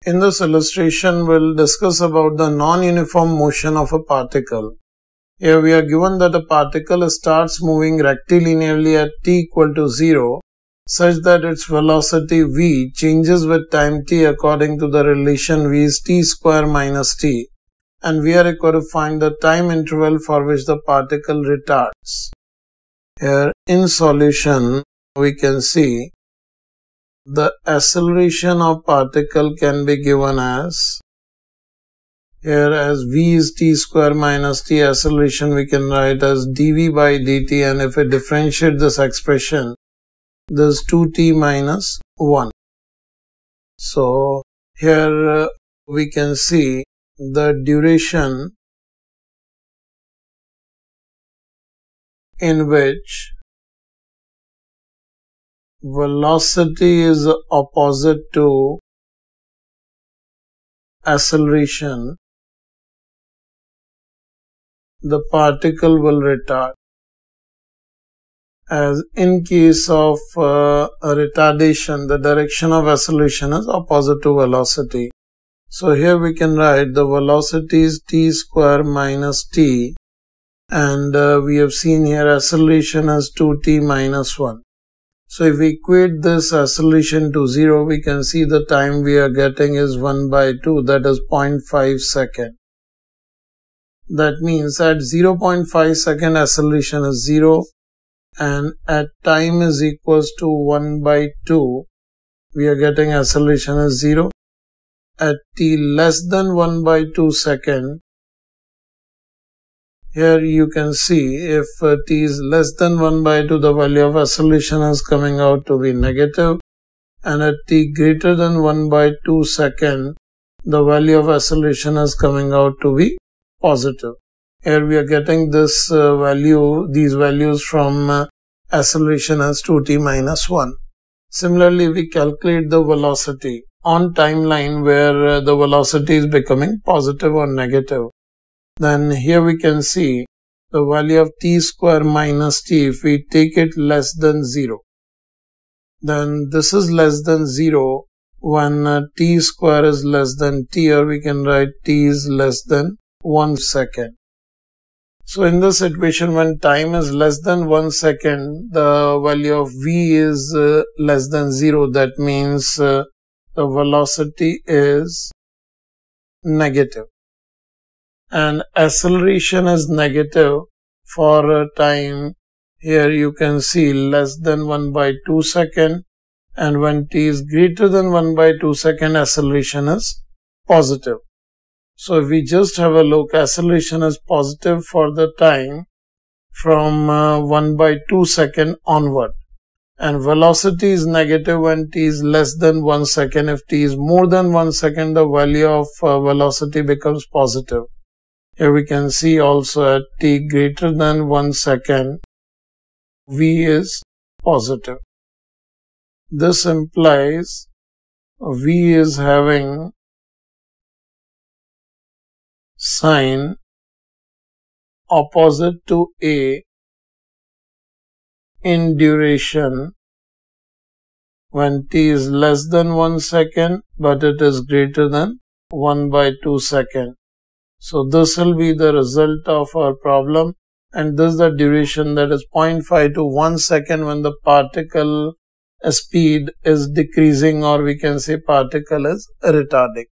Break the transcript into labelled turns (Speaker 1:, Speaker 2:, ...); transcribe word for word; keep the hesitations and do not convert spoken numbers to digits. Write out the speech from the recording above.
Speaker 1: In this illustration, we'll discuss about the non-uniform motion of a particle. Here we are given that a particle starts moving rectilinearly at t equal to zero, such that its velocity v changes with time t according to the relation v is t square minus t, and we are required to find the time interval for which the particle retards. Here in solution, we can see the acceleration of particle can be given as, here as v is t square minus t, acceleration we can write as dv by dt, and if we differentiate this expression, this is two t minus one. So here uh, we can see the duration in which velocity is opposite to acceleration, the particle will retard. As in case of uh, a retardation, the direction of acceleration is opposite to velocity. So here we can write the velocity is t square minus t, and uh, we have seen here acceleration as two t minus one. So if we equate this acceleration to zero, we can see the time we are getting is one by two, that is zero point five second. That means at zero point five second acceleration is zero, and at time is equals to one by two, we are getting acceleration as zero. At t less than one by two second, here you can see if uh, t is less than one by two, the value of acceleration is coming out to be negative, and at t greater than one by two second, the value of acceleration is coming out to be positive. Here we are getting this uh, value, these values from uh, acceleration as two t minus one. Similarly, we calculate the velocity on timeline where uh, the velocity is becoming positive or negative. Then here we can see the value of t square minus t, if we take it less than zero. Then this is less than zero when uh, t square is less than t, or we can write t is less than one second. So in this situation, when time is less than one second, the value of v is uh, less than zero. That means uh, the velocity is negative. And acceleration is negative for a time, here you can see less than one by two second, and when t is greater than one by two second, acceleration is positive. So if we just have a look, acceleration is positive for the time from uh, one by two second onward, and velocity is negative when t is less than one second. If t is more than one second, the value of uh, velocity becomes positive. Here we can see also at t greater than one second, v is positive. This implies v is having sign opposite to a in duration when t is less than one second, but it is greater than one by two second. So this will be the result of our problem, and this is the duration, that is zero point five to one second when the particle speed is decreasing, or we can say particle is retarding.